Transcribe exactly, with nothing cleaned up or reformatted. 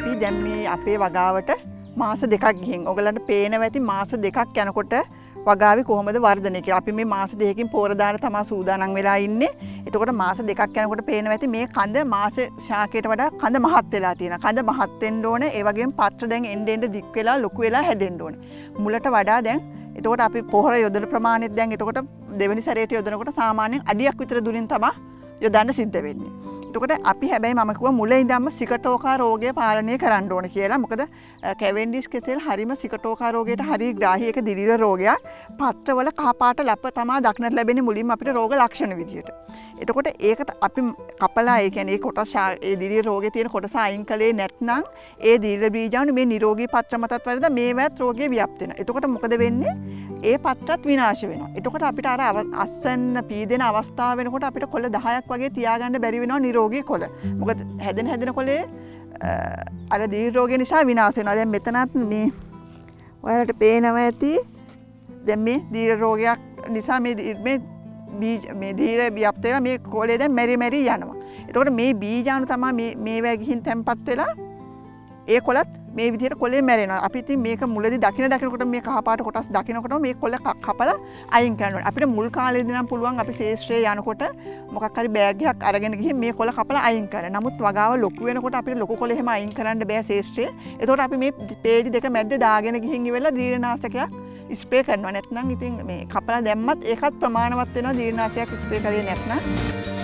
අපි දැන් මේ අපේ වගාවට මාස දෙකක් ගිහින් ඔයගලන්ට පේනවා ඇති මාස දෙකක් යනකොට වගාවේ කොහොමද වර්ධනය කියලා. අපි මේ මාස දෙකකින් පෝර දාන තමයි සූදානම් වෙලා ඉන්නේ. එතකොට මාස දෙකක් යනකොට පේනවා ඇති මේ කඳ මාස ශාකයට වඩා කඳ මහත් වෙලා තියෙනවා. කඳ මහත් වෙන්න ඕනේ. ඒ වගේම පත්‍ර දැන් එන්න එන්න දික් වෙලා ලොකු වෙලා හැදෙන්න ඕනේ. මුලට වඩා දැන් එතකොට අපි පොහොර යොදන ප්‍රමාණයත් දැන් එතකොට දෙවෙනි සැරේට යොදනකොට සාමාන්‍යයෙන් අඩියක් විතර දුරින් තමයි යොදන්න සිද්ධ වෙන්නේ. එතකොට අපි හැබැයි මම කිව්වා මුල ඉඳන්ම සිකටෝකා රෝගය පාලනය කරන්න ඕන කියලා. මොකද කැවෙන්ඩිස් කෙසෙල් හරිම සිකටෝකා රෝගයට හරි ග්‍රාහී එක දිලිර රෝගයක්. පත්‍රවල කහපාට ලප තමයි දක්නට ලැබෙන්නේ මුලින්ම අපිට රෝග ලක්ෂණ විදියට. එතකොට ඒක අපි කපලා ඒ කියන්නේ ඒ කොටස ඒ දිලිර රෝගේ තියෙන කොටස අයින් කළේ නැත්නම් ඒ දිලිර බීජාණු මේ නිරෝගී පත්‍ර මතත් වලද මේවත් රෝගේ ව්‍යාප්ත වෙනවා. එතකොට මොකද වෙන්නේ? ඒ පත්‍රත් විනාශ වෙනවා. එතකොට අපිට අර අස්වැන්න පීදෙන අවස්ථාව වෙනකොට අපිට කොළ දහයක් වගේ තියාගන්න බැරි වෙනවා නිරෝගී කොළ. මොකද හැදෙන හැදෙන කොළේ අර දිලිර රෝගය නිසා විනාශ වෙනවා. දැන් මෙතනත් මේ ඔයාලට පේනවා ඇති දැන් මේ දිලිර රෝගයක් නිසා මේ මේ බීජ මේ දිලිර ව්‍යාප්ත වෙලා මේ කොළේ දැන් මෙරි මෙරි යනවා. එතකොට මේ බීජාණු තමයි මේ මේවා ගිහින් තැම්පත් වෙලා ඒ කොළත් මේ විදිහට කොළේ මැරෙනවා. අපි ඉතින් මේක මුලදී දකින දකිනකොට මේ කහපාට කොටස් දකිනකොට මේ කොළ කපලා අයින් කරනවා. අපිට මුල් කාලේදී නම් පුළුවන් අපි ශේෂ්ත්‍රයේ යනකොට මොකක් හරි බෑග් එකක් අරගෙන ගිහින් මේ කොළ කපලා අයින් කරන්න. නමුත් වගාව ලොකු වෙනකොට අපිට ලොකු කොළ එහෙම අයින් කරන්න බෑ ශේෂ්ත්‍රයේ. ඒතකොට අපි මේ පේජ් දෙක මැද්දේ දාගෙන ගිහින් ඉවෙලා දීර්ඝනාශකයක් ස්ප්‍රේ කරනවා. නැත්නම් ඉතින් මේ කපලා දැම්මත් ඒකත් ප්‍රමාණවත් වෙනවා දීර්ඝනාශකයක් ස්ප්‍රේ කරේ නැත්නම්.